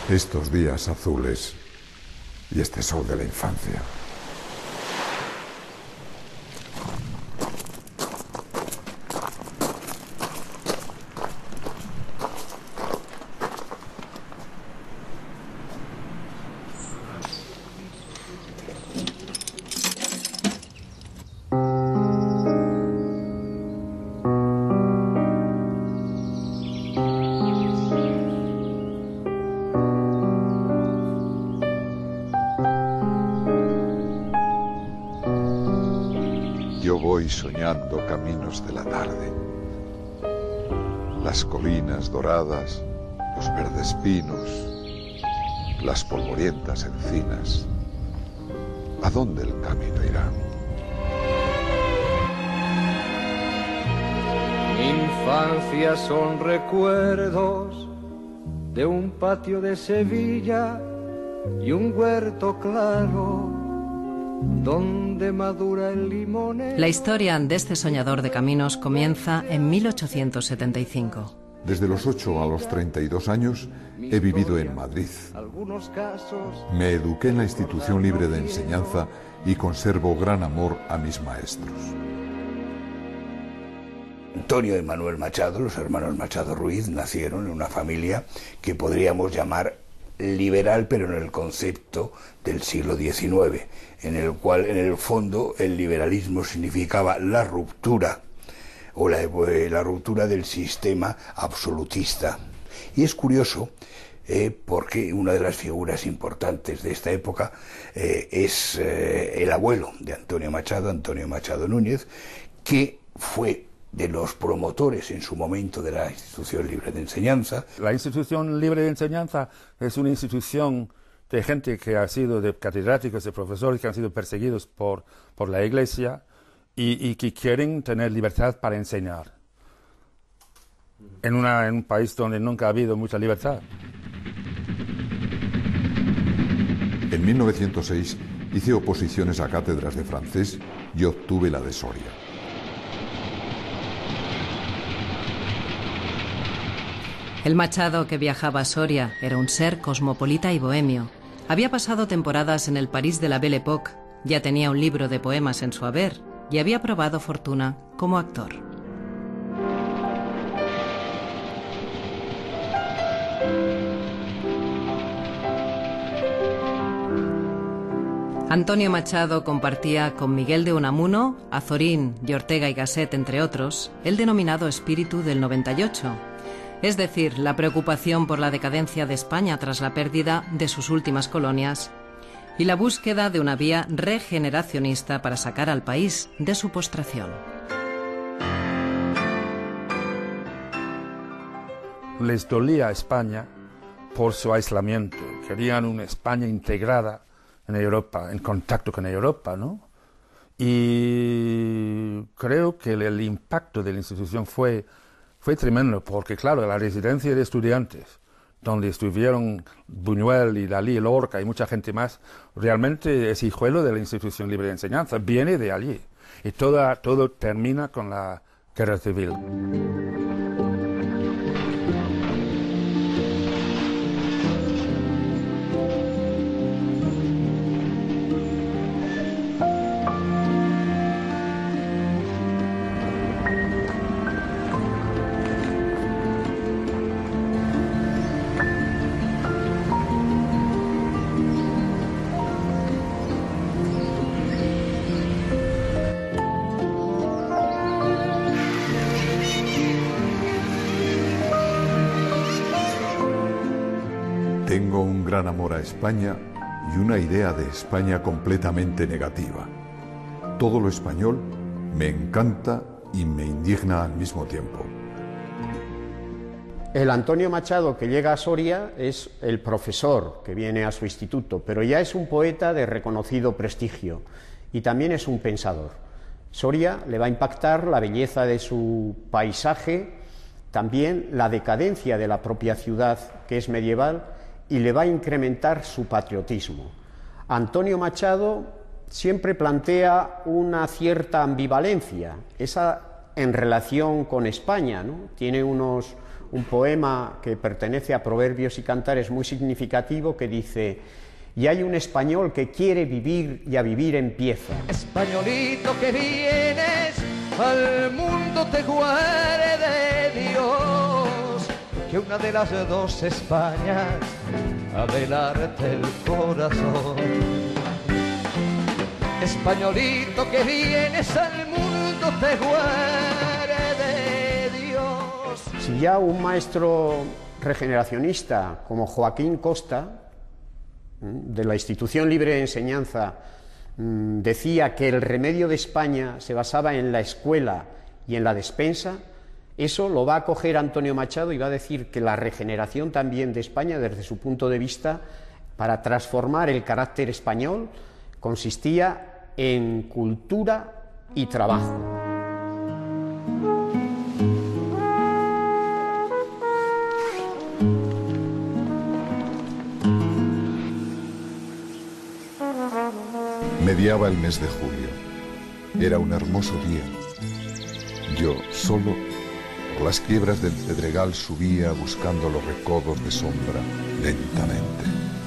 Estos días azules y este sol de la infancia. Yo voy soñando caminos de la tarde, las colinas doradas, los verdes pinos, las polvorientas encinas. ¿A dónde el camino irá? Mi infancia son recuerdos de un patio de Sevilla y un huerto claro donde madura el limón. La historia de este soñador de caminos comienza en 1875. Desde los 8 a los 32 años he vivido en Madrid. Me eduqué en la Institución Libre de Enseñanza y conservo gran amor a mis maestros. Antonio y Manuel Machado, los hermanos Machado Ruiz, nacieron en una familia que podríamos llamar liberal, pero en el concepto del siglo XIX, en el cual, en el fondo, el liberalismo significaba la ruptura, o la ruptura del sistema absolutista. Y es curioso, porque una de las figuras importantes de esta época es el abuelo de Antonio Machado Núñez, que fue de los promotores en su momento de la Institución Libre de Enseñanza. La Institución Libre de Enseñanza es una institución de gente que ha sido, de catedráticos, de profesores que han sido perseguidos por la Iglesia y que quieren tener libertad para enseñar. En un país donde nunca ha habido mucha libertad. En 1906 hice oposiciones a cátedras de francés y obtuve la de Soria. El Machado que viajaba a Soria era un ser cosmopolita y bohemio. Había pasado temporadas en el París de la Belle Époque, ya tenía un libro de poemas en su haber y había probado fortuna como actor. Antonio Machado compartía con Miguel de Unamuno, Azorín y Ortega y Gasset, entre otros, el denominado espíritu del 98. Es decir, la preocupación por la decadencia de España tras la pérdida de sus últimas colonias y la búsqueda de una vía regeneracionista para sacar al país de su postración. Les dolía a España por su aislamiento. Querían una España integrada en Europa, en contacto con Europa, ¿no? Y creo que el impacto de la institución fue tremendo, porque claro, la residencia de estudiantes, donde estuvieron Buñuel y Dalí, Lorca y mucha gente más, realmente es hijuelo de la Institución Libre de Enseñanza, viene de allí. Y todo termina con la guerra civil. Tengo un gran amor a España y una idea de España completamente negativa. Todo lo español me encanta y me indigna al mismo tiempo. El Antonio Machado que llega a Soria es el profesor que viene a su instituto, pero ya es un poeta de reconocido prestigio y también es un pensador. Soria le va a impactar la belleza de su paisaje, también la decadencia de la propia ciudad, que es medieval, y le va a incrementar su patriotismo. Antonio Machado siempre plantea una cierta ambivalencia, esa en relación con España, ¿no? Tiene unos un poema que pertenece a Proverbios y Cantares muy significativo que dice: y hay un español que quiere vivir y a vivir empieza. Españolito que vienes al mundo te guarde Dios, que una de las dos Españas ha de helarte el corazón. Españolito que vienes al mundo te guarde Dios. Si ya un maestro regeneracionista como Joaquín Costa, de la Institución Libre de Enseñanza, decía que el remedio de España se basaba en la escuela y en la despensa, eso lo va a coger Antonio Machado y va a decir que la regeneración también de España, desde su punto de vista, para transformar el carácter español, consistía en cultura y trabajo. Mediaba el mes de julio. Era un hermoso día. Yo, solo, por las quiebras del Pedregal subía buscando los recodos de sombra lentamente.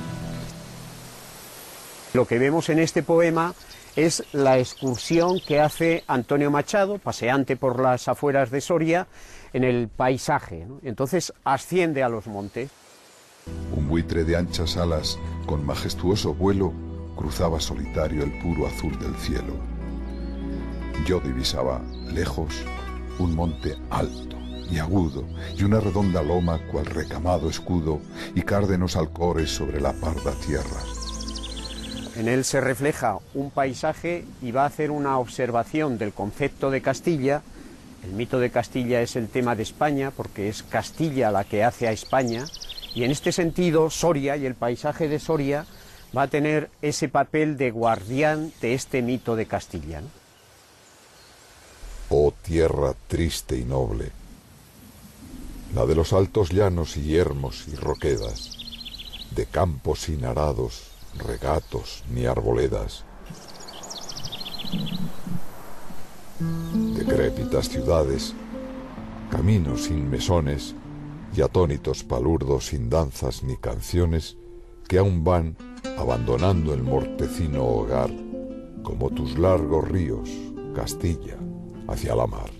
Lo que vemos en este poema es la excursión que hace Antonio Machado, paseante por las afueras de Soria, en el paisaje, ¿no? Entonces asciende a los montes. Un buitre de anchas alas, con majestuoso vuelo, cruzaba solitario el puro azul del cielo. Yo divisaba, lejos, un monte alto y agudo, y una redonda loma cual recamado escudo, y cárdenos alcores sobre la parda tierra. En él se refleja un paisaje y va a hacer una observación del concepto de Castilla. El mito de Castilla es el tema de España, porque es Castilla la que hace a España, y en este sentido Soria y el paisaje de Soria va a tener ese papel de guardián de este mito de Castilla, ¿no? Oh tierra triste y noble, la de los altos llanos y yermos y roquedas, de campos sin arados, regatos ni arboledas, decrépitas ciudades, caminos sin mesones y atónitos palurdos sin danzas ni canciones, que aún van abandonando el mortecino hogar, como tus largos ríos, Castilla, hacia la mar.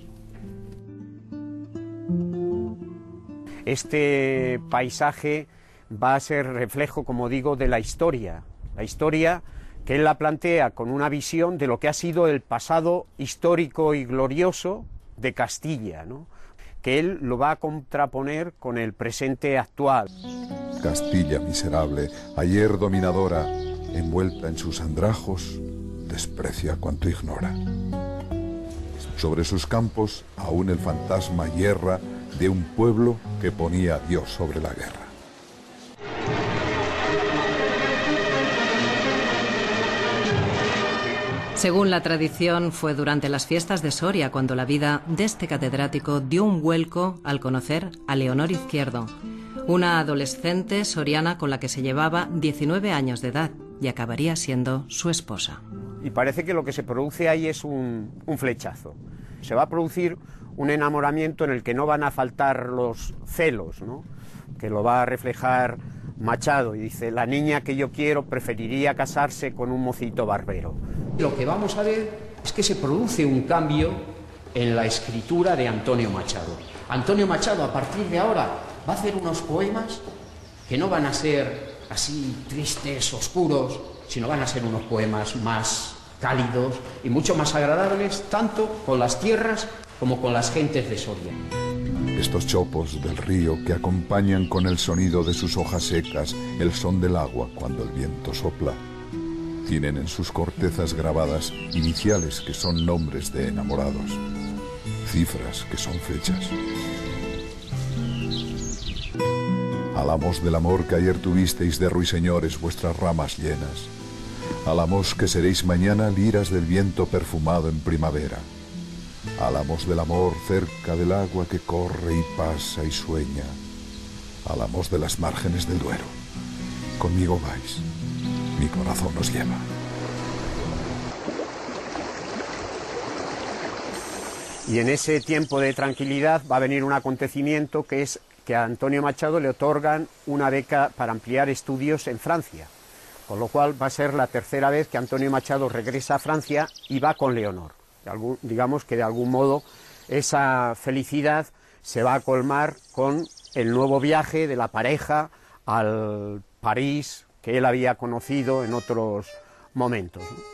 Este paisaje va a ser reflejo, como digo, de la historia que él la plantea con una visión de lo que ha sido el pasado histórico y glorioso de Castilla, ¿no? Que él lo va a contraponer con el presente actual. Castilla miserable, ayer dominadora, envuelta en sus andrajos, desprecia cuanto ignora. Sobre sus campos aún el fantasma hierra de un pueblo que ponía a Dios sobre la guerra. Según la tradición, fue durante las fiestas de Soria cuando la vida de este catedrático dio un vuelco al conocer a Leonor Izquierdo, una adolescente soriana con la que se llevaba 19 años de edad y acabaría siendo su esposa. Y parece que lo que se produce ahí es un flechazo. Se va a producir un enamoramiento en el que no van a faltar los celos, ¿no? Que lo va a reflejar Machado, y dice: la niña que yo quiero preferiría casarse con un mocito barbero. Lo que vamos a ver es que se produce un cambio en la escritura de Antonio Machado. Antonio Machado, a partir de ahora, va a hacer unos poemas que no van a ser así tristes, oscuros, sino van a ser unos poemas más cálidos y mucho más agradables, tanto con las tierras como con las gentes de Soria. Estos chopos del río que acompañan con el sonido de sus hojas secas el son del agua cuando el viento sopla, tienen en sus cortezas grabadas iniciales que son nombres de enamorados, cifras que son fechas. Alamos del amor que ayer tuvisteis de ruiseñores vuestras ramas llenas, alamos que seréis mañana liras del viento perfumado en primavera. Álamos del amor cerca del agua que corre y pasa y sueña. Álamos de las márgenes del Duero. Conmigo vais, mi corazón os lleva. Y en ese tiempo de tranquilidad va a venir un acontecimiento que es que a Antonio Machado le otorgan una beca para ampliar estudios en Francia, con lo cual va a ser la tercera vez que Antonio Machado regresa a Francia y va con Leonor. Digamos que de algún modo esa felicidad se va a colmar con el nuevo viaje de la pareja al París que él había conocido en otros momentos, ¿no?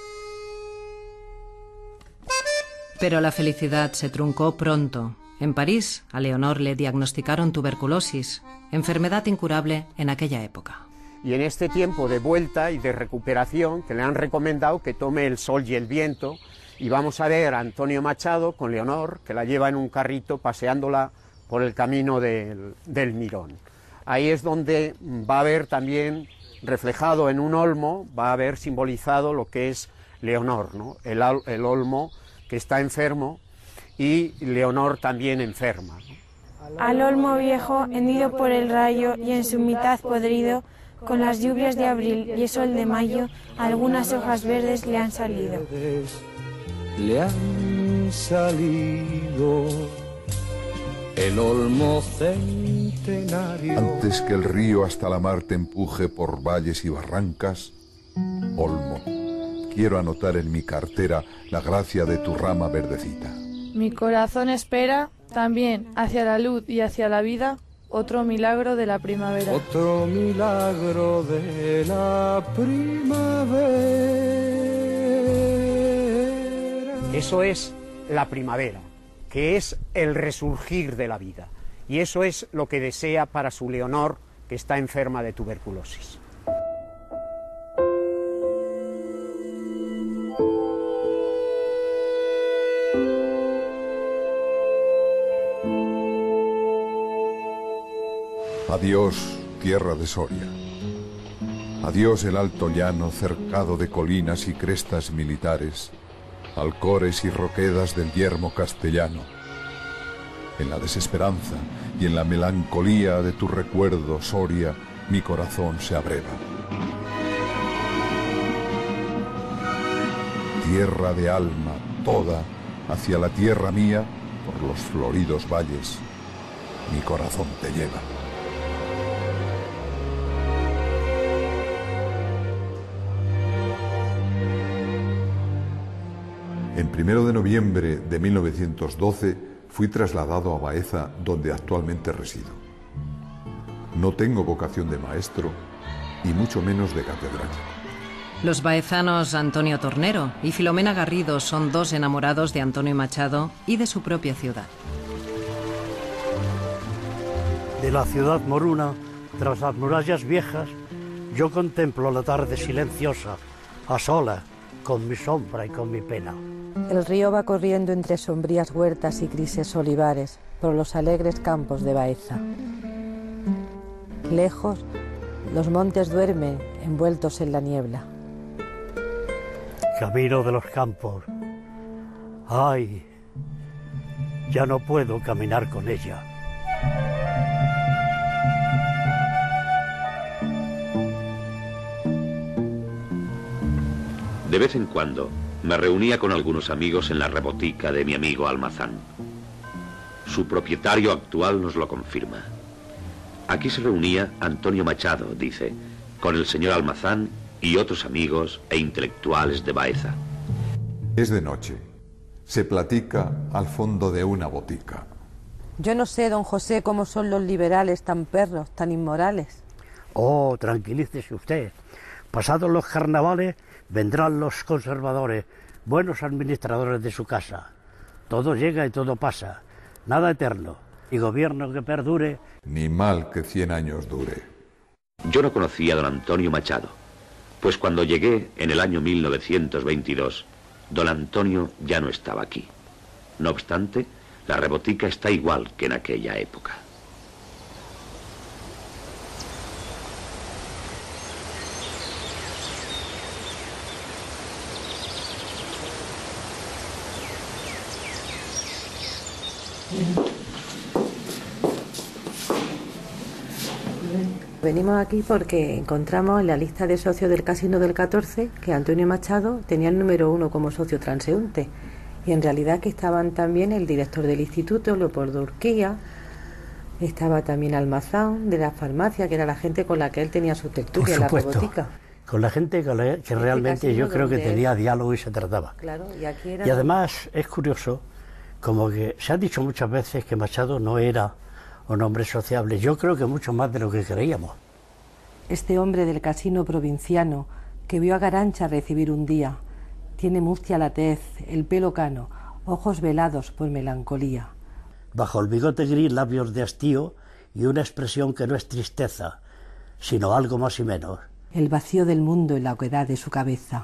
Pero la felicidad se truncó pronto. En París, a Leonor le diagnosticaron tuberculosis, enfermedad incurable en aquella época. Y en este tiempo de vuelta y de recuperación, que le han recomendado que tome el sol y el viento, y vamos a ver a Antonio Machado con Leonor, que la lleva en un carrito paseándola por el camino del Mirón. Ahí es donde va a haber también reflejado en un olmo, va a haber simbolizado lo que es Leonor, ¿no? El olmo que está enfermo y Leonor también enferma, ¿no? Al olmo viejo, hendido por el rayo y en su mitad podrido, con las lluvias de abril y el sol de mayo, algunas hojas verdes le han salido. Le han salido el olmo centenario. Antes que el río hasta la mar te empuje por valles y barrancas, olmo, quiero anotar en mi cartera la gracia de tu rama verdecita. Mi corazón espera también hacia la luz y hacia la vida otro milagro de la primavera. Otro milagro de la primavera. Eso es la primavera, que es el resurgir de la vida. Y eso es lo que desea para su Leonor, que está enferma de tuberculosis. Adiós, tierra de Soria. Adiós el alto llano cercado de colinas y crestas militares, alcores y roquedas del yermo castellano. En la desesperanza y en la melancolía de tu recuerdo, Soria, mi corazón se abreva. Tierra de alma, toda, hacia la tierra mía, por los floridos valles, mi corazón te lleva. En 1 de noviembre de 1912 fui trasladado a Baeza, donde actualmente resido. No tengo vocación de maestro y mucho menos de catedrático. Los baezanos Antonio Tornero y Filomena Garrido son dos enamorados de Antonio Machado y de su propia ciudad. De la ciudad moruna, tras las murallas viejas, yo contemplo la tarde silenciosa, a sola, con mi sombra y con mi pena. El río va corriendo entre sombrías huertas y grises olivares por los alegres campos de Baeza. Lejos, los montes duermen envueltos en la niebla. Camino de los campos. ¡Ay! Ya no puedo caminar con ella. De vez en cuando me reunía con algunos amigos en la rebotica de mi amigo Almazán. Su propietario actual nos lo confirma. Aquí se reunía Antonio Machado, dice, con el señor Almazán y otros amigos e intelectuales de Baeza. Es de noche. Se platica al fondo de una botica. Yo no sé, don José, cómo son los liberales tan perros, tan inmorales. Oh, tranquilícese usted. Pasados los carnavales vendrán los conservadores, buenos administradores de su casa. Todo llega y todo pasa, nada eterno, y gobierno que perdure. Ni mal que 100 años dure. Yo no conocía a don Antonio Machado, pues cuando llegué en el año 1922, don Antonio ya no estaba aquí. No obstante, la rebotica está igual que en aquella época. Venimos aquí porque encontramos en la lista de socios del Casino del 14 que Antonio Machado tenía el número 1 como socio transeúnte, y en realidad que estaban también el director del instituto, Leopoldo Urquía, Estaba también Almazán, de la farmacia, que era la gente con la que él tenía su tertulia, la robotica. Con la gente que realmente yo creo que tenía diálogo y se trataba. Claro, y además es curioso, como que se ha dicho muchas veces que Machado no era un hombre sociable. Yo creo que mucho más de lo que creíamos. Este hombre del casino provinciano que vio a Garancha recibir un día, tiene mustia la tez, el pelo cano, ojos velados por melancolía. Bajo el bigote gris, labios de hastío y una expresión que no es tristeza, sino algo más y menos. El vacío del mundo en la oquedad de su cabeza.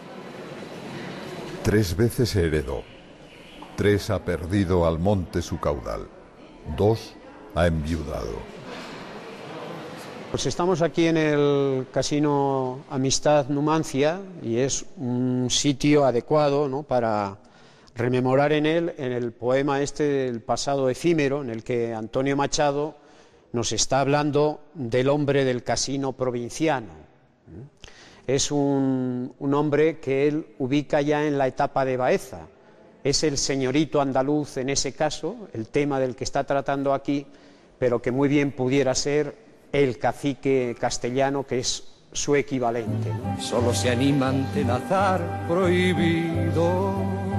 3 veces heredó, 3 ha perdido al monte su caudal, 2 ha enviudado. Pues estamos aquí en el Casino Amistad Numancia y es un sitio adecuado, ¿no?, para rememorar en él, en el poema este del pasado efímero, en el que Antonio Machado nos está hablando del hombre del casino provinciano. Es un hombre que él ubica ya en la etapa de Baeza. Es el señorito andaluz en ese caso, el tema del que está tratando aquí, pero que muy bien pudiera ser el cacique castellano, que es su equivalente, ¿no? Solo se anima ante el azar prohibido,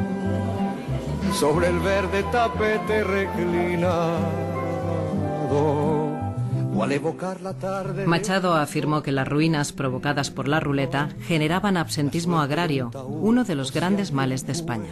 sobre el verde tapete reclinado, o al evocar la tarde... Machado afirmó que las ruinas provocadas por la ruleta generaban absentismo agrario, uno de los grandes males de España.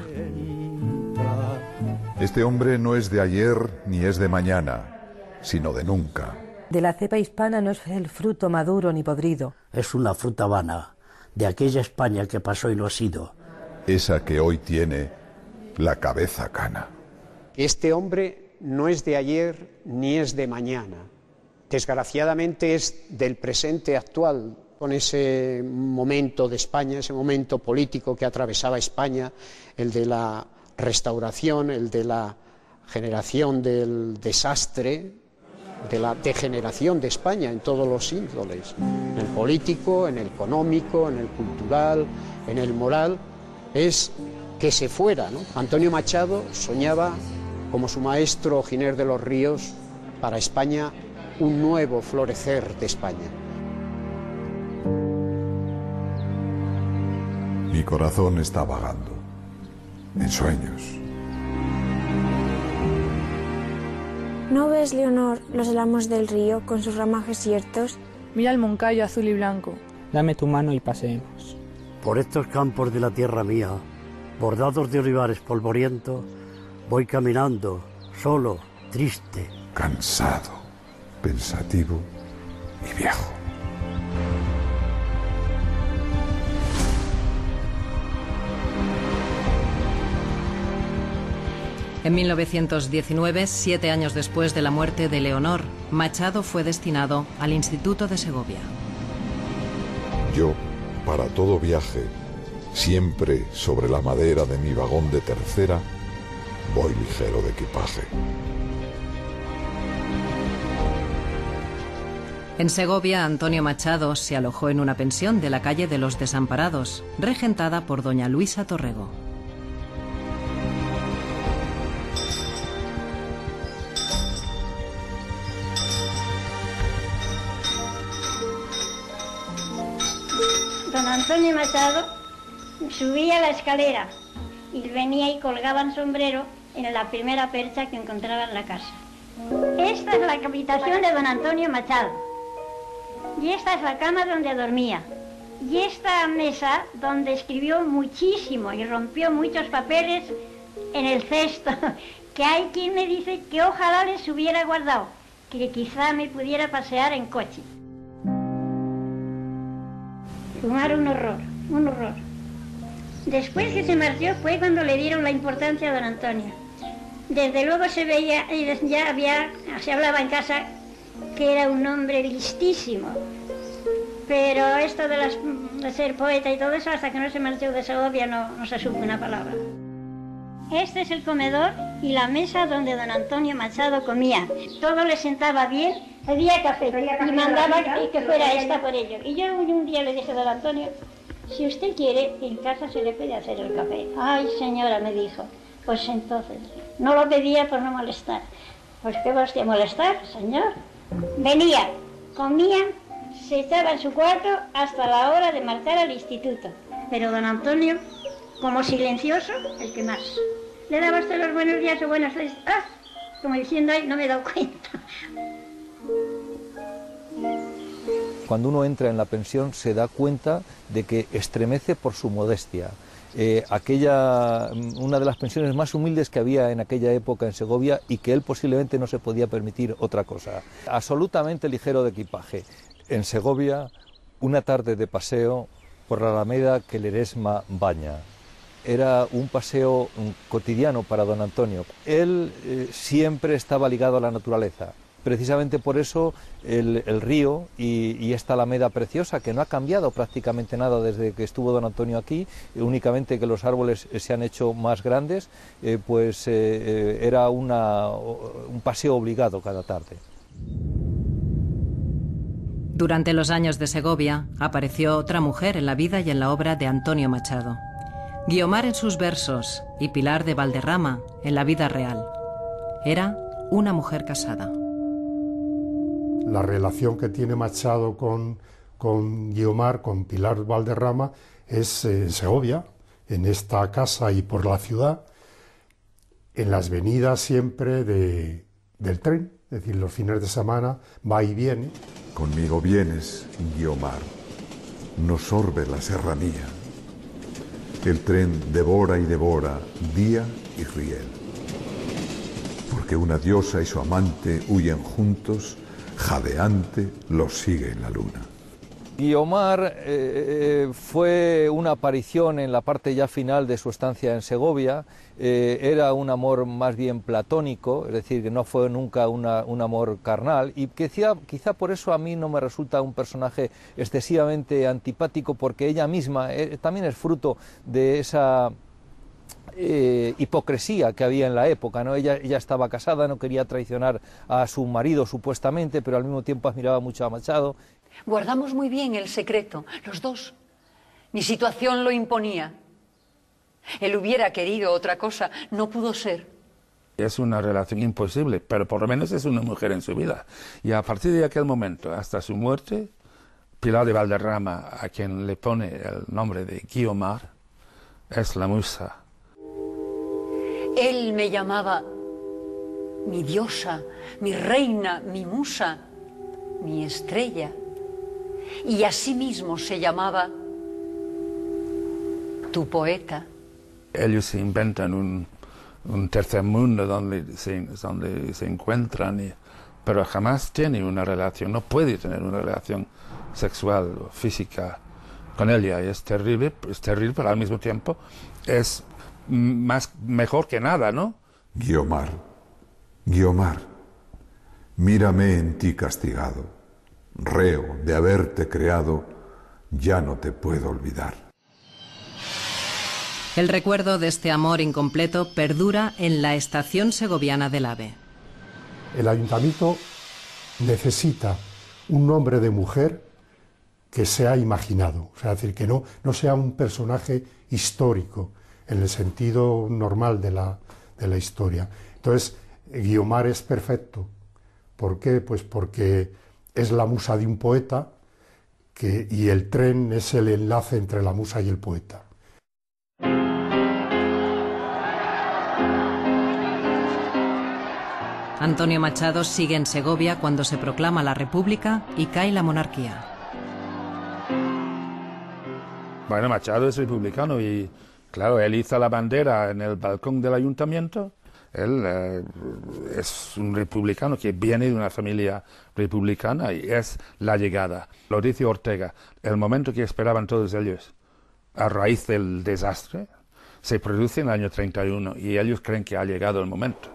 Este hombre no es de ayer ni es de mañana, sino de nunca. De la cepa hispana no es el fruto maduro ni podrido. Es una fruta vana, de aquella España que pasó y no ha sido. Esa que hoy tiene la cabeza cana. Este hombre no es de ayer ni es de mañana. Desgraciadamente es del presente actual, con ese momento de España, ese momento político que atravesaba España, el de la restauración, el de la generación del desastre, de la degeneración de España en todos los índoles, en el político, en el económico, en el cultural, en el moral, es que se fuera, ¿no? Antonio Machado soñaba, como su maestro Giner de los Ríos, para España un nuevo florecer de España. Mi corazón está vagando, en sueños. ¿No ves, Leonor, los álamos del río con sus ramajes ciertos? Mira el Moncayo azul y blanco. Dame tu mano y paseemos. Por estos campos de la tierra mía, bordados de olivares polvorientos, voy caminando, solo, triste. Cansado, pensativo y viejo. En 1919, 7 años después de la muerte de Leonor, Machado fue destinado al Instituto de Segovia. Yo, para todo viaje, siempre sobre la madera de mi vagón de tercera, voy ligero de equipaje. En Segovia, Antonio Machado se alojó en una pensión de la calle de los Desamparados, regentada por doña Luisa Torrego. Don Antonio Machado subía la escalera y venía y colgaba el sombrero en la primera percha que encontraba en la casa. Esta es la habitación de don Antonio Machado y esta es la cama donde dormía y esta mesa donde escribió muchísimo y rompió muchos papeles en el cesto, que hay quien me dice que ojalá les hubiera guardado, que quizá me pudiera pasear en coche. Fumar un horror, un horror. Después que se marchó fue cuando le dieron la importancia a don Antonio. Desde luego se veía, se hablaba en casa que era un hombre listísimo. Pero esto de ser poeta y todo eso, hasta que no se marchó de Segovia no se supo una palabra. Este es el comedor y la mesa donde don Antonio Machado comía. Todo le sentaba bien, pedía café y mandaba que fuera esta por ello. Y yo un día le dije a don Antonio, si usted quiere, en casa se le puede hacer el café. Ay, señora, me dijo, pues entonces, no lo pedía por no molestar. Pues qué vas a molestar, señor. Venía, comía, se estaba en su cuarto hasta la hora de marchar al instituto. Pero don Antonio, como silencioso, el que más. Le daba usted los buenos días o buenas tardes. ¡Ah! Como diciendo, ay, no me he dado cuenta. Cuando uno entra en la pensión se da cuenta de que estremece por su modestia. Una de las pensiones más humildes que había en aquella época en Segovia y que él posiblemente no se podía permitir otra cosa. Absolutamente ligero de equipaje. En Segovia, una tarde de paseo por la Alameda que Ledesma baña. Era un paseo cotidiano para don Antonio. Él siempre estaba ligado a la naturaleza. Precisamente por eso el río y esta alameda preciosa, que no ha cambiado prácticamente nada desde que estuvo don Antonio aquí, únicamente que los árboles se han hecho más grandes, era un paseo obligado cada tarde. Durante los años de Segovia apareció otra mujer en la vida y en la obra de Antonio Machado. Guiomar en sus versos y Pilar de Valderrama en la vida real. Era una mujer casada. La relación que tiene Machado con Guiomar, con Pilar Valderrama, es en Segovia, en esta casa y por la ciudad, en las venidas siempre del tren, es decir, los fines de semana va y viene. Conmigo vienes, Guiomar, no sorbe la serranía. El tren devora y devora día y riel. Porque una diosa y su amante huyen juntos, jadeante los sigue en la luna. Guiomar fue una aparición en la parte ya final de su estancia en Segovia. Era un amor más bien platónico, es decir, que no fue nunca un amor carnal, y quizá por eso a mí no me resulta un personaje excesivamente antipático, porque ella misma también es fruto de esa hipocresía que había en la época, ¿no? Ella estaba casada, no quería traicionar a su marido supuestamente, pero al mismo tiempo admiraba mucho a Machado. Guardamos muy bien el secreto, los dos. Mi situación lo imponía. Él hubiera querido otra cosa, no pudo ser. Es una relación imposible, pero por lo menos es una mujer en su vida. Y a partir de aquel momento, hasta su muerte, Pilar de Valderrama, a quien le pone el nombre de Guiomar, es la musa. Él me llamaba mi diosa, mi reina, mi musa, mi estrella. Y así mismo se llamaba tu poeta. Ellos se inventan un tercer mundo donde se encuentran, pero jamás tiene una relación, no puede tener una relación sexual o física con ella. Y es terrible, pero al mismo tiempo es mejor que nada, ¿no? Guiomar, Guiomar, mírame en ti castigado. Reo de haberte creado, ya no te puedo olvidar. El recuerdo de este amor incompleto perdura en la estación segoviana del AVE. El ayuntamiento necesita un nombre de mujer que sea imaginado, o sea, es decir, que no sea un personaje histórico en el sentido normal de la historia. Entonces, Guiomar es perfecto. ¿Por qué? Pues porque es la musa de un poeta y el tren es el enlace entre la musa y el poeta. Antonio Machado sigue en Segovia cuando se proclama la República y cae la monarquía. Bueno, Machado es republicano y, claro, él hizo la bandera en el balcón del ayuntamiento. Él es un republicano que viene de una familia republicana y es la llegada. Lo dice Ortega, el momento que esperaban todos ellos a raíz del desastre se produce en el año 31 y ellos creen que ha llegado el momento.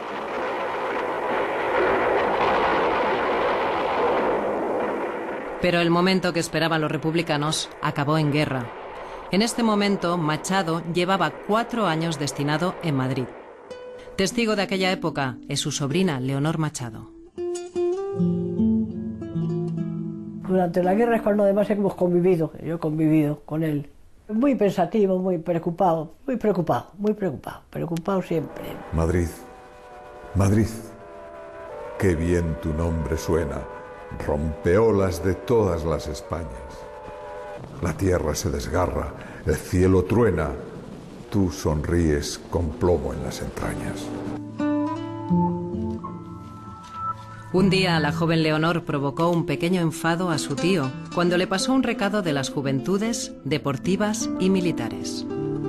Pero el momento que esperaban los republicanos acabó en guerra. En este momento, Machado llevaba 4 años destinado en Madrid. Testigo de aquella época es su sobrina, Leonor Machado. Durante la guerra es cuando además hemos convivido, yo he convivido con él. Muy pensativo, muy preocupado siempre. Madrid, Madrid, qué bien tu nombre suena, rompeolas de todas las Españas. La tierra se desgarra, el cielo truena, tú sonríes con plomo en las entrañas. Un día la joven Leonor provocó un pequeño enfado a su tío cuando le pasó un recado de las juventudes deportivas y militares.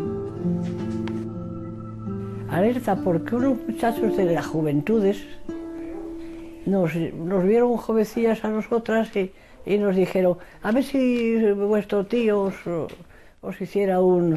Alerta, porque unos muchachos de las juventudes nos vieron jovencillas a nosotras y nos dijeron, a ver si vuestro tío os hiciera un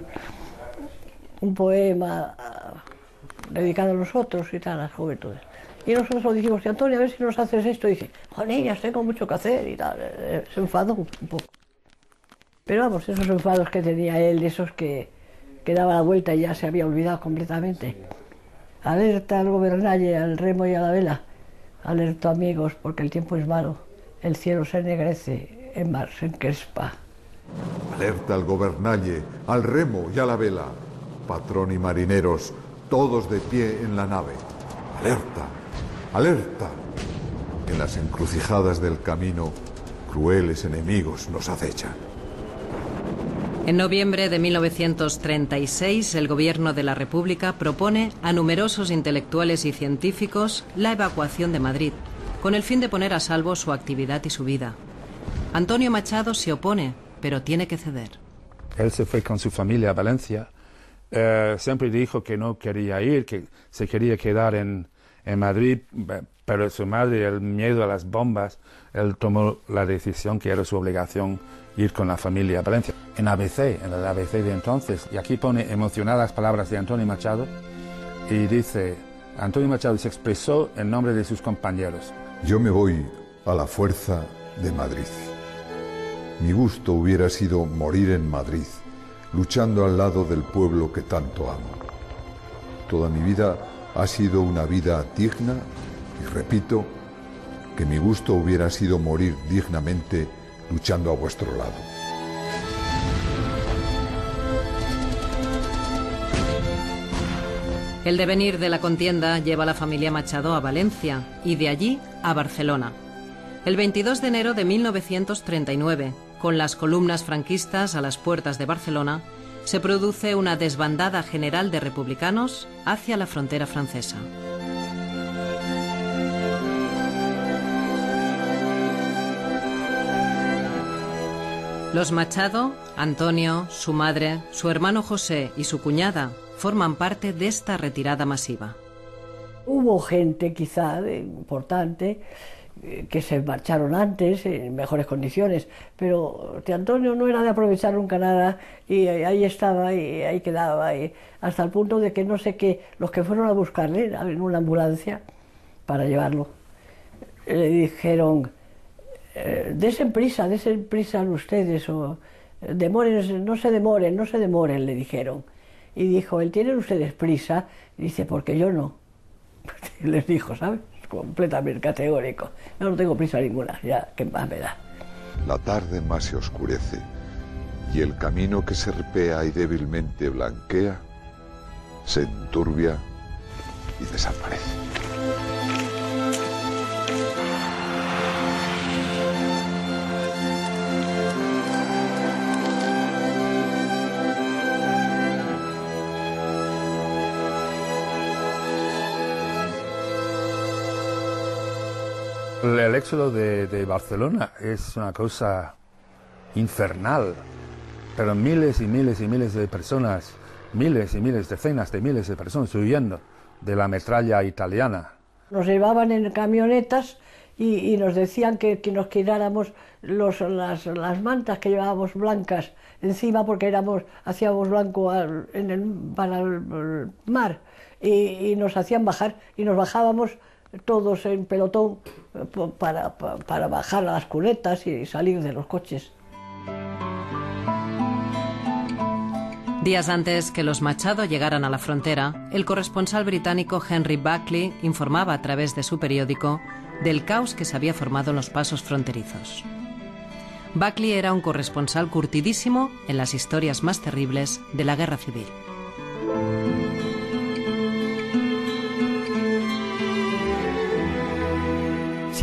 poema dedicado a nosotros y tal, a las juventudes. Y nosotros dijimos, Antonio, a ver si nos haces esto. Y dice, oh, niñas, tengo mucho que hacer y tal. Se enfadó un poco. Pero vamos, esos enfados que tenía él, esos que daba la vuelta y ya se había olvidado completamente. Alerta al gobernalle, al remo y a la vela. Alerta, amigos, porque el tiempo es malo. El cielo se ennegrece, el mar se encrespa. Alerta al gobernalle, al remo y a la vela. Patrón y marineros, todos de pie en la nave. Alerta. ¡Alerta! En las encrucijadas del camino, crueles enemigos nos acechan. En noviembre de 1936, el Gobierno de la República propone a numerosos intelectuales y científicos la evacuación de Madrid, con el fin de poner a salvo su actividad y su vida. Antonio Machado se opone, pero tiene que ceder. Él se fue con su familia a Valencia. Siempre dijo que no quería ir, que se quería quedar en Madrid, pero su madre, el miedo a las bombas, él tomó la decisión que era su obligación ir con la familia a Valencia. En el ABC de entonces, y aquí pone emocionadas palabras de Antonio Machado, y dice, Antonio Machado se expresó en nombre de sus compañeros. Yo me voy a la fuerza de Madrid. Mi gusto hubiera sido morir en Madrid, luchando al lado del pueblo que tanto amo. Toda mi vida ha sido una vida digna y repito que mi gusto hubiera sido morir dignamente luchando a vuestro lado. El devenir de la contienda lleva a la familia Machado a Valencia y de allí a Barcelona. El 22 de enero de 1939, con las columnas franquistas a las puertas de Barcelona, se produce una desbandada general de republicanos hacia la frontera francesa. Los Machado, Antonio, su madre, su hermano José y su cuñada forman parte de esta retirada masiva. Hubo gente quizá importante que se marcharon antes en mejores condiciones, pero Antonio no era de aprovechar nunca nada y ahí estaba y ahí quedaba, y hasta el punto de que no sé qué, los que fueron a buscarle en una ambulancia para llevarlo, le dijeron, desen prisa ustedes, o no se demoren, le dijeron. Y dijo, ¿el tienen ustedes prisa? Y dice, porque yo no. Les dijo, ¿sabes? Completamente categórico. Yo no tengo prisa ninguna, ya, ¿qué más me da? La tarde más se oscurece y el camino que serpea y débilmente blanquea se enturbia y desaparece. El éxodo de Barcelona es una cosa infernal, pero miles y miles y miles de personas, miles y miles, decenas de miles de personas huyendo de la metralla italiana. Nos llevaban en camionetas y nos decían que nos quitáramos las mantas que llevábamos blancas encima porque hacíamos blanco para el mar y nos hacían bajar y nos bajábamos todos en pelotón para bajar a las cunetas y salir de los coches. Días antes que los Machado llegaran a la frontera, el corresponsal británico Henry Buckley informaba a través de su periódico del caos que se había formado en los pasos fronterizos. Buckley era un corresponsal curtidísimo en las historias más terribles de la guerra civil.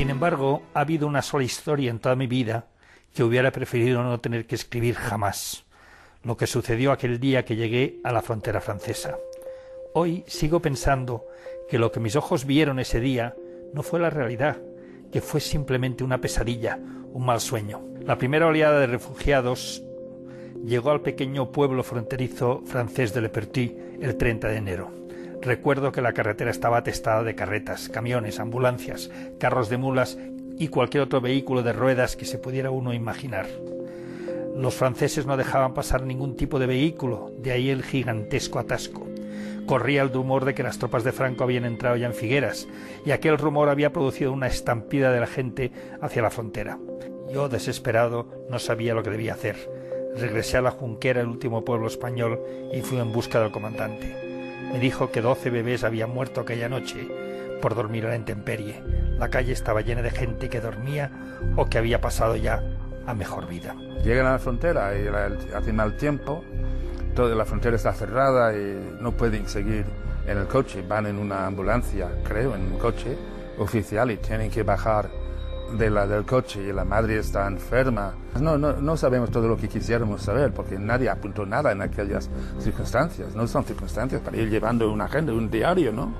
Sin embargo, ha habido una sola historia en toda mi vida que hubiera preferido no tener que escribir jamás. Lo que sucedió aquel día que llegué a la frontera francesa. Hoy sigo pensando que lo que mis ojos vieron ese día no fue la realidad, que fue simplemente una pesadilla, un mal sueño. La primera oleada de refugiados llegó al pequeño pueblo fronterizo francés de Le Perthus el 30 de enero. Recuerdo que la carretera estaba atestada de carretas, camiones, ambulancias, carros de mulas y cualquier otro vehículo de ruedas que se pudiera uno imaginar. Los franceses no dejaban pasar ningún tipo de vehículo, de ahí el gigantesco atasco. Corría el rumor de que las tropas de Franco habían entrado ya en Figueras, y aquel rumor había producido una estampida de la gente hacia la frontera. Yo, desesperado, no sabía lo que debía hacer. Regresé a la Junquera, el último pueblo español, y fui en busca del comandante. Me dijo que 12 bebés habían muerto aquella noche por dormir a la intemperie. La calle estaba llena de gente que dormía o que había pasado ya a mejor vida. Llegan a la frontera y hace mal tiempo, toda la frontera está cerrada y no pueden seguir en el coche, van en una ambulancia, creo, en un coche oficial y tienen que bajar del coche y la madre está enferma. No sabemos todo lo que quisiéramos saber porque nadie apuntó nada en aquellas circunstancias. No son circunstancias para ir llevando una agenda, un diario, ¿no?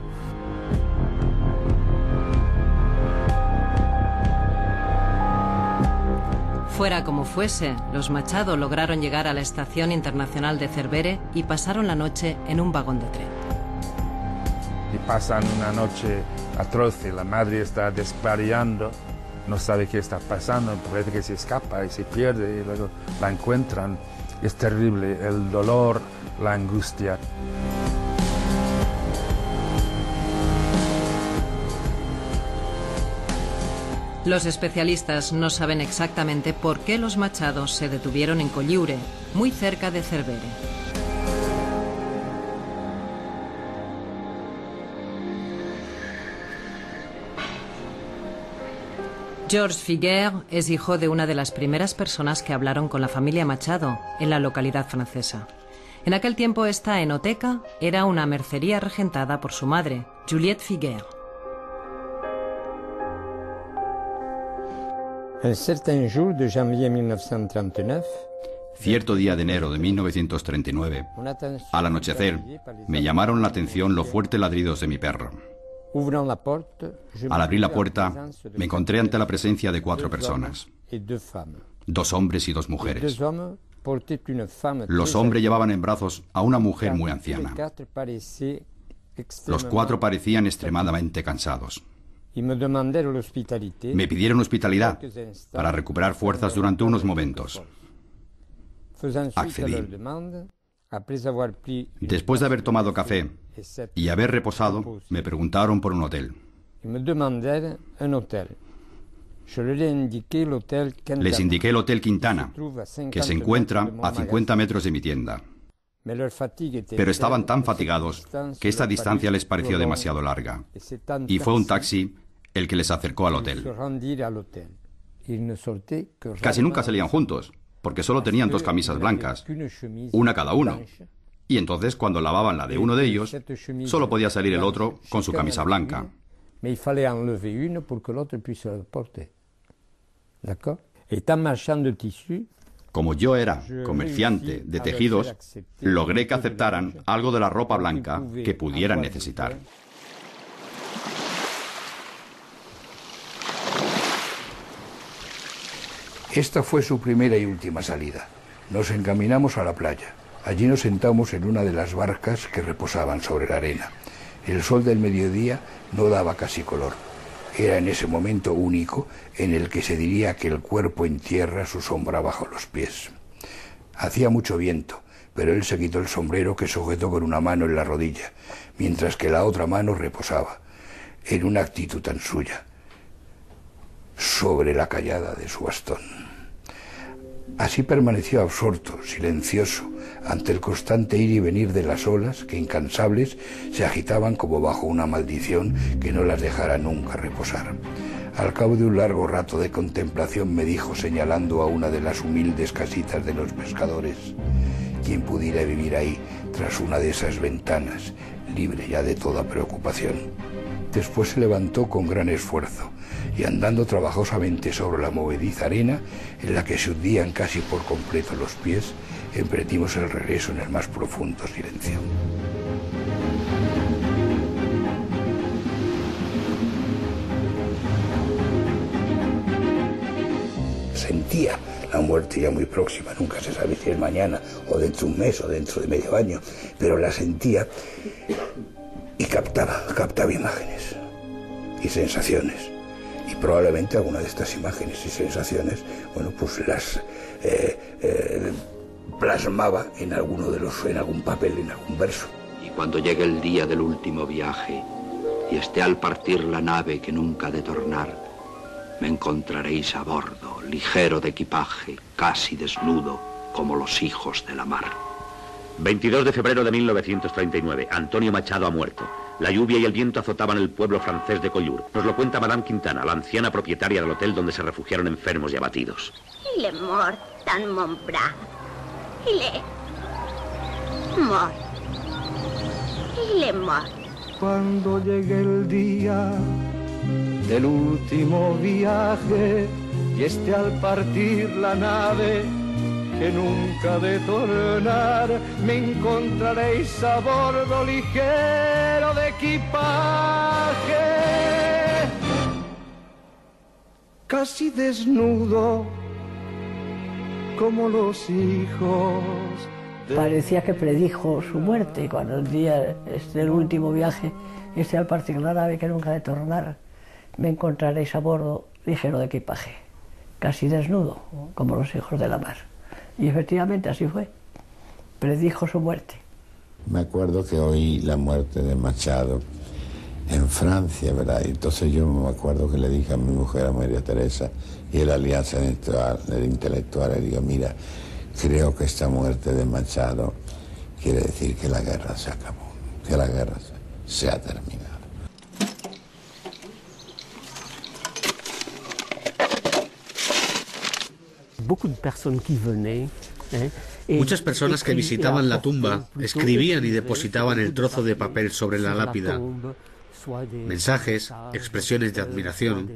Fuera como fuese, los Machado lograron llegar a la Estación Internacional de Cervere y pasaron la noche en un vagón de tren. Y pasan una noche atroz y la madre está desvariando. No sabe qué está pasando, parece que se escapa y se pierde y luego la encuentran. Es terrible el dolor, la angustia. Los especialistas no saben exactamente por qué los Machado se detuvieron en Colliure, muy cerca de Cervere. Georges Figuer es hijo de una de las primeras personas que hablaron con la familia Machado en la localidad francesa. En aquel tiempo esta enoteca era una mercería regentada por su madre, Juliette Figuer. Cierto día de enero de 1939, al anochecer, me llamaron la atención los fuertes ladridos de mi perro. Al abrir la puerta, me encontré ante la presencia de 4 personas, 2 hombres y 2 mujeres. Los hombres llevaban en brazos a una mujer muy anciana. Los 4 parecían extremadamente cansados. Me pidieron hospitalidad para recuperar fuerzas durante unos momentos. Accedí. Después de haber tomado café y haber reposado, me preguntaron por un hotel. Les indiqué el Hotel Quintana, que se encuentra a 50 metros de mi tienda. Pero estaban tan fatigados que esta distancia les pareció demasiado larga, y fue un taxi el que les acercó al hotel. Casi nunca salían juntos, porque solo tenían 2 camisas blancas, una cada uno. Y entonces, cuando lavaban la de uno de ellos, solo podía salir el otro con su camisa blanca. Como yo era comerciante de tejidos, logré que aceptaran algo de la ropa blanca que pudieran necesitar. Esta fue su primera y última salida. Nos encaminamos a la playa. Allí nos sentamos en una de las barcas que reposaban sobre la arena. El sol del mediodía no daba casi color. Era en ese momento único en el que se diría que el cuerpo entierra su sombra bajo los pies. Hacía mucho viento, pero él se quitó el sombrero que sujetó con una mano en la rodilla, mientras que la otra mano reposaba, en una actitud tan suya, sobre la callada de su bastón. Así permaneció absorto, silencioso, ante el constante ir y venir de las olas que, incansables, se agitaban como bajo una maldición que no las dejara nunca reposar. Al cabo de un largo rato de contemplación me dijo, señalando a una de las humildes casitas de los pescadores: quien pudiera vivir ahí, tras una de esas ventanas, libre ya de toda preocupación. Después se levantó con gran esfuerzo y andando trabajosamente sobre la movediza arena, en la que se hundían casi por completo los pies, emprendimos el regreso en el más profundo silencio. Sentía la muerte ya muy próxima, nunca se sabe si es mañana o dentro de un mes o dentro de medio año, pero la sentía y captaba imágenes y sensaciones, y probablemente alguna de estas imágenes y sensaciones, bueno, pues las plasmaba en algún papel, en algún verso. Y cuando llegue el día del último viaje y esté al partir la nave que nunca ha de tornar, me encontraréis a bordo, ligero de equipaje, casi desnudo, como los hijos de la mar. 22 de febrero de 1939. Antonio Machado ha muerto. La lluvia y el viento azotaban el pueblo francés de Collioure. Nos lo cuenta Madame Quintana, la anciana propietaria del hotel donde se refugiaron enfermos y abatidos. Il est mort dans mon bras. Il est mort. Il est mort. Cuando llegue el día del último viaje y esté al partir la nave que nunca ha de tornar, me encontraréis a bordo ligero de equipaje, casi desnudo como los hijos. Parecía que predijo su muerte cuando el día del último viaje esté al partir la nave que nunca ha de tornar, me encontraréis a bordo ligero de equipaje, casi desnudo, como los hijos de la mar. Y efectivamente así fue. Predijo su muerte. Me acuerdo que oí la muerte de Machado en Francia, ¿verdad? Y entonces yo me acuerdo que le dije a mi mujer, a María Teresa, y a la Alianza Intelectual, le digo, mira, creo que esta muerte de Machado quiere decir que la guerra se acabó, que la guerra se ha terminado. Muchas personas que visitaban la tumba escribían y depositaban el trozo de papel sobre la lápida. Mensajes, expresiones de admiración.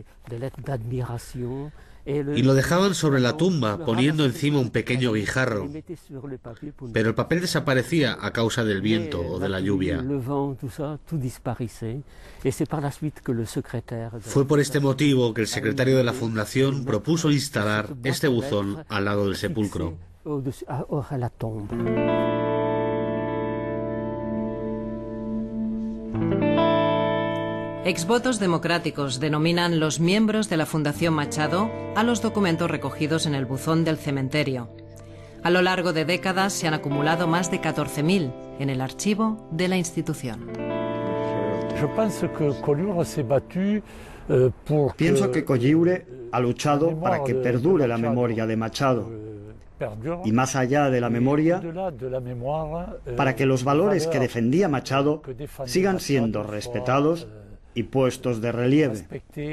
Y lo dejaban sobre la tumba, poniendo encima un pequeño guijarro. Pero el papel desaparecía a causa del viento o de la lluvia. Fue por este motivo que el secretario de la Fundación propuso instalar este buzón al lado del sepulcro. Exvotos democráticos denominan los miembros de la Fundación Machado a los documentos recogidos en el buzón del cementerio. A lo largo de décadas se han acumulado más de 14.000 en el archivo de la institución. Pienso que Collioure ha luchado para que perdure la memoria de Machado. Y más allá de la memoria, para que los valores que defendía Machado sigan siendo respetados y puestos de relieve.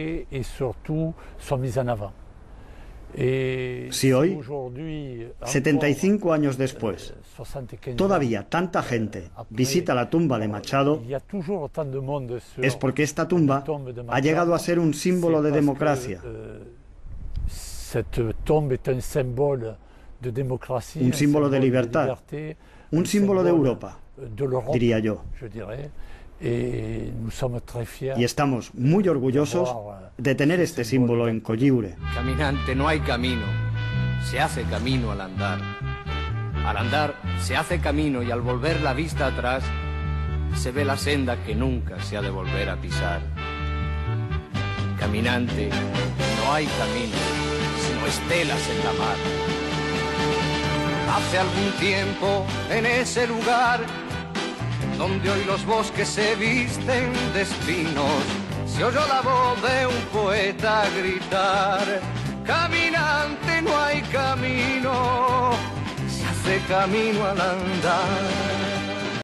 Si hoy, 75 años después, todavía tanta gente visita la tumba de Machado, es porque esta tumba ha llegado a ser un símbolo de democracia. Un símbolo de libertad, un símbolo de Europa, diría yo. Y estamos muy orgullosos de tener este símbolo en Collioure. Caminante, no hay camino, se hace camino al andar. Al andar se hace camino y al volver la vista atrás se ve la senda que nunca se ha de volver a pisar. Caminante, no hay camino, sino estelas en la mar. Hace algún tiempo en ese lugar donde hoy los bosques se visten de espinos, se oyó la voz de un poeta gritar: caminante, no hay camino, se hace camino al andar.